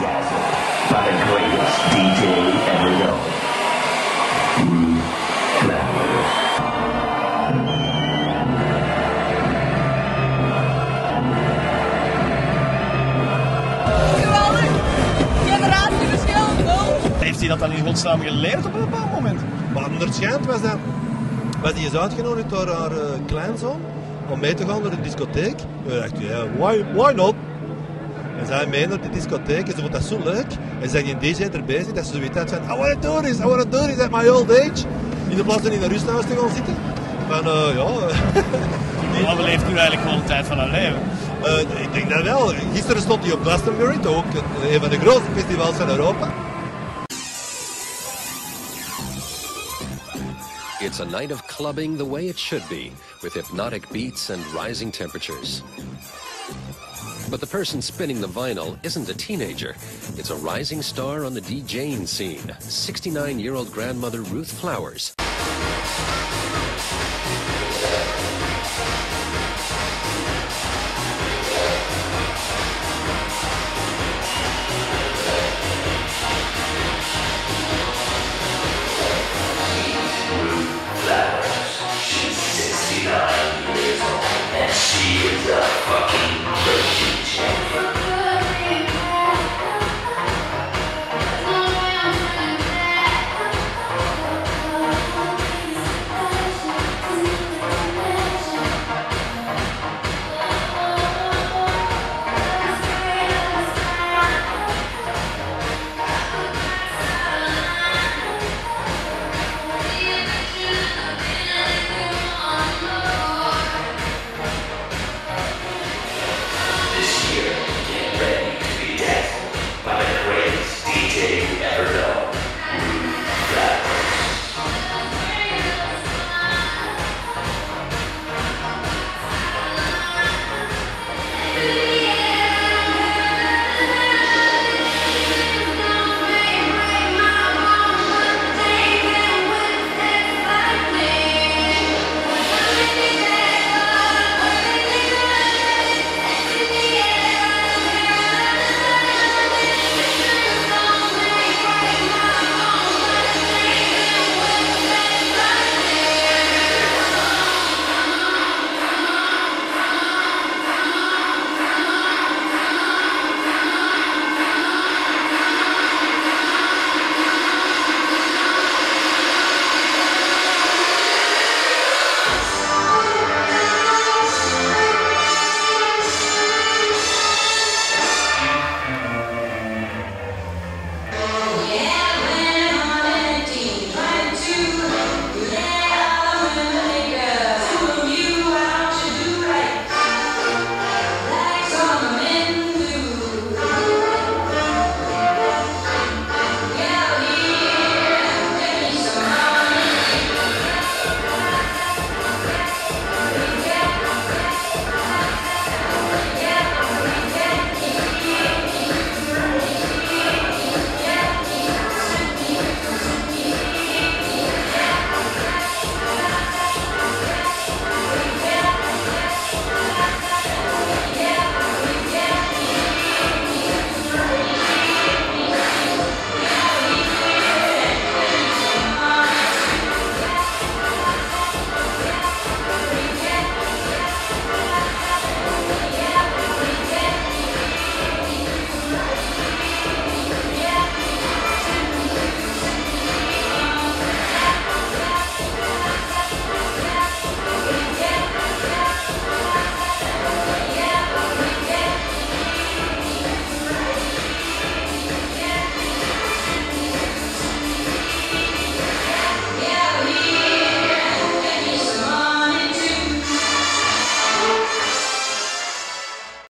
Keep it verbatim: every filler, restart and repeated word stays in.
dazzled by the greatest D J ever known, Ruth Flowers. Geweldig! Generatieverschil, nul. Heeft hij dat dan in godsnaam geleerd op een bepaald moment? Maar onderschijnt was dat... Was die eens uitgenodigd door haar uh, kleinzoon om mee te gaan naar de discotheek. En we dachten, ja, why, why not? En zij mee naar de discotheek en ze vond dat zo leuk. En ze zijn die D J er bezig dat ze zoiets had van, I wanna do this, I wanna do this at my old age. In de plaats van in een rusthuis te gaan zitten. Van, uh, ja... Wat beleeft nu eigenlijk gewoon de tijd van haar leven? Uh, ik denk dat wel. Gisteren stond hij op Glastonbury, toch ook een van de grootste festivals van Europa. It's a night of clubbing the way it should be, with hypnotic beats and rising temperatures. But the person spinning the vinyl isn't a teenager. It's a rising star on the DJing scene, sixty-nine-year-old grandmother Ruth Flowers.